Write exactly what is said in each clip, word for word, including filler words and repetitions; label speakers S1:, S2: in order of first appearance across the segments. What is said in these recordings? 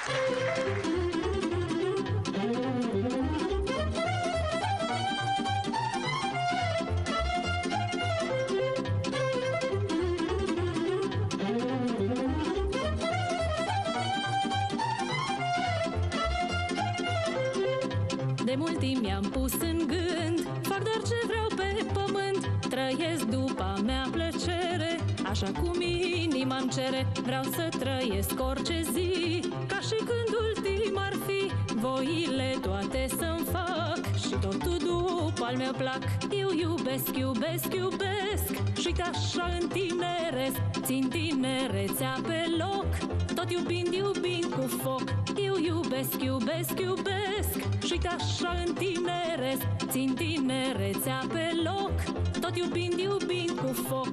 S1: De mult timp mi-am pus în gând, fac doar ce vreau pe pământ, trăiesc după a mea plăcere, așa cum inima-mi cere. Vreau să trăiesc orice zi, ca și când ultim ar fi, voile toate să-mi fac și totul după al meu plac. Eu iubesc, iubesc, iubesc și așa întineresc, țin tinerețea pe loc, tot iubind, iubind cu foc. Eu iubesc, iubesc, iubesc și așa întineresc, țin tinerețea pe loc, tot iubind, iubind cu foc.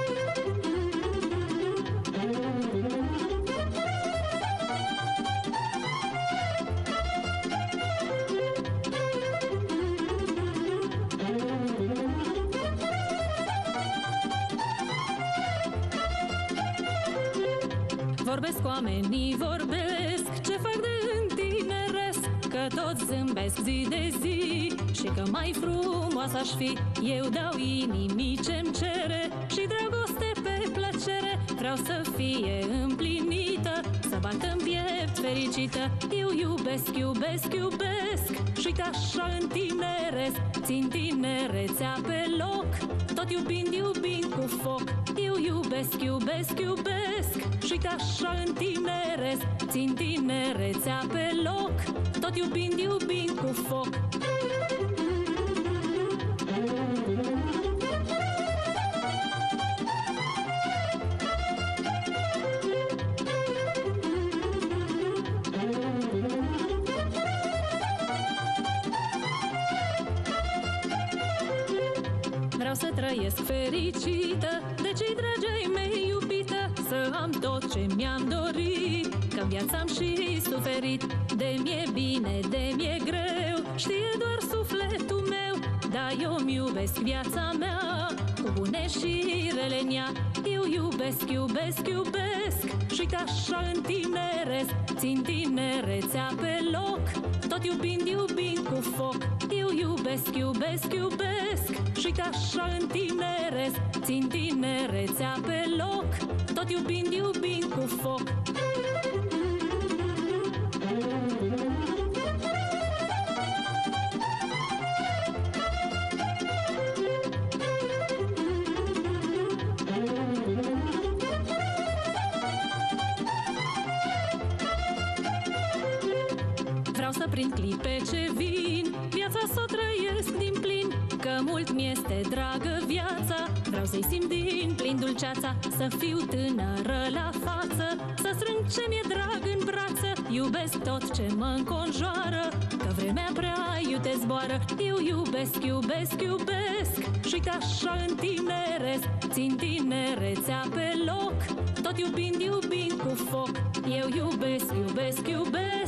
S1: Vorbesc cu oamenii, vorbesc, ce fac de întineresc, că toți zâmbesc zi de zi și că mai frumoasă aș fi. Eu dau inimii ce-mi cere și dragoste pe plăcere. Vreau să fie împlinită, să bată în piept fericită. Eu iubesc, iubesc, iubesc și așa întineresc, țin tinerețea pe loc, tot iubind, iubind cu foc. Eu iubesc, iubesc, iubesc și așa întineresc, țin tinerețea pe loc, tot iubind, iubind cu foc. Vreau să trăiesc fericită, de cei dragi ai mei iubită, să am tot ce mi-am dorit, că-n viața am și suferit. De mi-e bine, de mi-e greu, știe doar sufletul meu, dar eu-mi iubesc viața mea, cu bune și rele în ea. Eu iubesc, iubesc, iubesc și așa întineresc, țin tinerețea pe loc, tot iubind, iubind cu foc. Eu iubesc, iubesc, iubesc și așa întineresc, țin tinerețea pe loc, tot iubind, iubind cu foc. Vreau să prind clipe ce vin, viața s-o trăiesc din plin, că mult mi-este dragă viața. Vreau să-i simt din plin dulceața, să fiu tânără la față, să strâng ce mi-e drag în brață. Iubesc tot ce mă înconjoară, că vremea prea iute zboară. Eu iubesc, iubesc, iubesc și așa întineresc, țin tinerețea pe loc, tot iubind, iubind cu foc. Eu iubesc, iubesc, iubesc